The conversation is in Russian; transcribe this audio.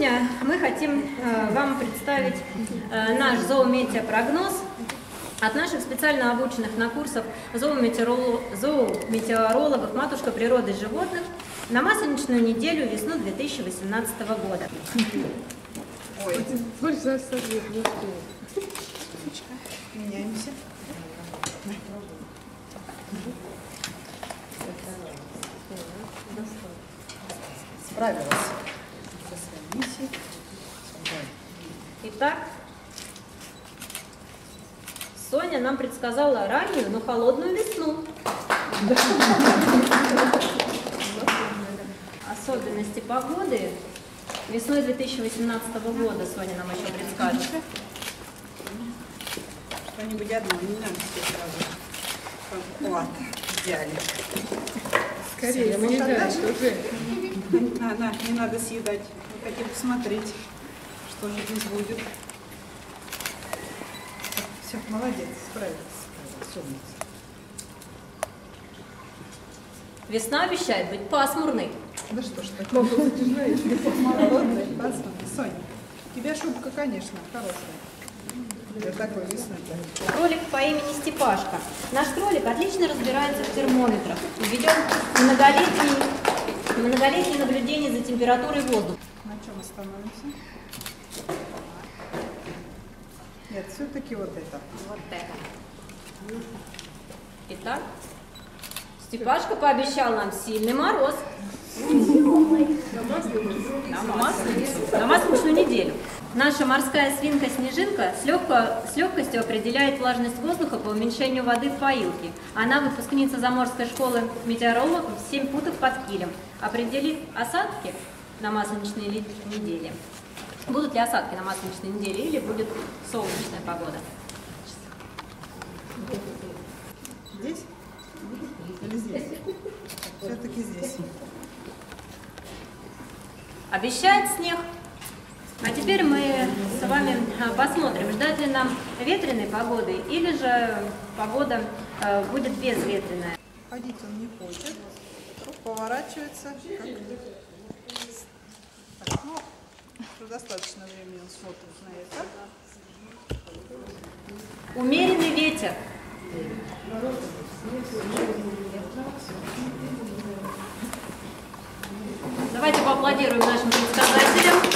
Сегодня мы хотим вам представить наш зоометеопрогноз от наших специально обученных на курсах зоометеорологов «Матушка природы животных» на масленичную неделю весну 2018 года. Ой, меняемся. Справилась со своей миссией. Итак, Соня нам предсказала раннюю, но холодную весну. Особенности погоды весной 2018 года Соня нам еще предскажет. Что-нибудь одно, не надо все сразу. Вот, взяли. Скорее, съедать уже. Не надо съедать. Мы хотим посмотреть, что же здесь будет. Все, молодец, справилась. Умница. Весна обещает быть пасмурной. Да что ж такое? Холодная, пасмурная. Соня, у тебя шубка, конечно, хорошая. Для такой весны. Кролик по имени Степашка. Наш кролик отлично разбирается в термометрах. Ведет многолетние наблюдения за температурой воздуха. На чем остановимся? Нет, все-таки вот это. Вот это. Итак, Степашка пообещал нам сильный мороз. На масленичную неделю. Наша морская свинка Снежинка с легкостью определяет влажность воздуха по уменьшению воды в поилке. Она выпускница заморской школы метеорологов 7 путов под килем. Определит осадки на масленичной неделе. Будут ли осадки на масленичной неделе или будет солнечная погода? Здесь? Или здесь? Все-таки здесь. Обещает снег. А теперь мы с вами посмотрим, ждать ли нам ветреной погоды или же погода будет безветренная. Ходить он не хочет. Вдруг поворачивается. Так, ну, уже достаточно времени он смотрит на это. Умеренный ветер. Давайте поаплодируем нашим предсказателям.